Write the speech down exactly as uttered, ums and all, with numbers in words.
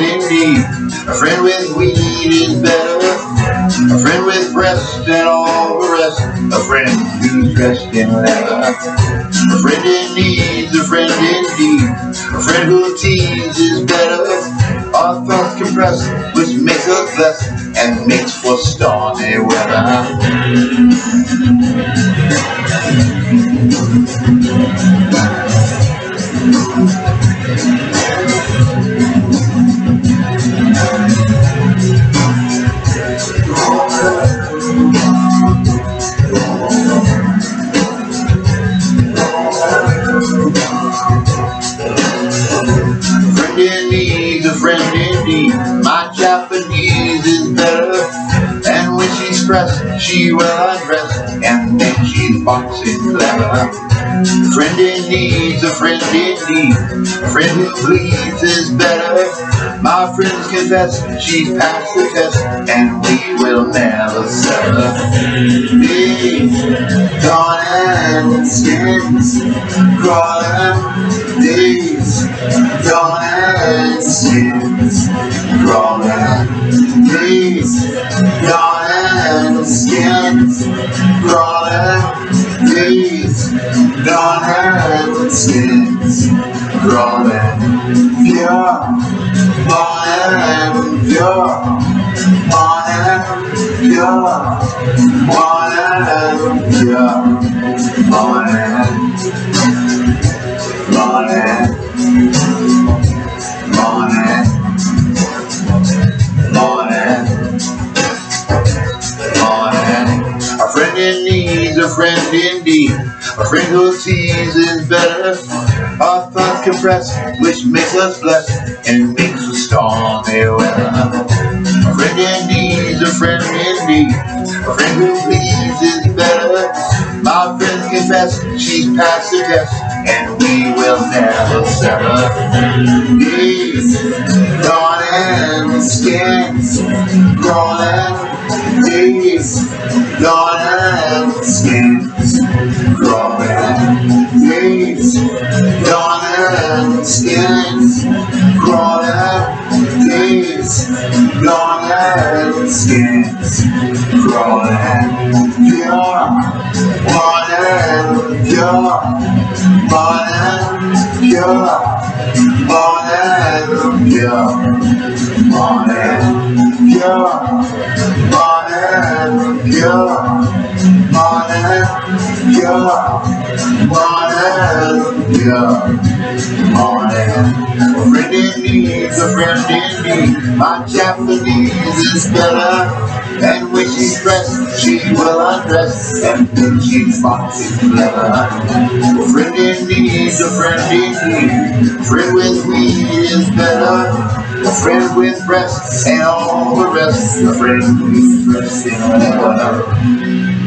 indeed. A friend with weed is better. A friend with breast and all the rest. A friend who's dressed in leather. A friend in need, a friend indeed. A friend who tease is better. Our thoughts compress, which makes us blessed and makes for stormy weather. A friend indeed. My Japanese is better. And when she's pressed, she will undress and then she's boxing clever. A friend in need, a friend indeed. A friend who bleeds is better. My friends confess she's passed the test and we will never sever. Days, dawn and skins, crawling. Days, dawn and skins, crawling. Days, dawn and skins, crawling. Days, dawn and skins, crawling. Pure, born and pure, born and pure, born and pure, born and, born and, born and, born and, born and. A friend in need, a friend indeed. A friend who tease is better. Our thoughts compress, which makes us blessed and makes for stormy weather. A friend indeed, a friend indeed. A friend who pleases is better. My friends confess she's passed the test and we will never sever. Days, dawn and skins, crawling. Days, dawn and skins, crawling. Days, dawn and skins, crawling. Days, dawn and skins, crawling. Pure, born and pure, born and pure, born and pure, born and pure, born and pure, born and pure, born and pure, born and. A friend indeed, a friend indeed. My Japanese is better. And when she's dressed, she will undress and then she's boxing clever. A friend indeed, a friend indeed. A friend with weed is better. A friend with breasts and all the rest. A friend who's dressed in leather.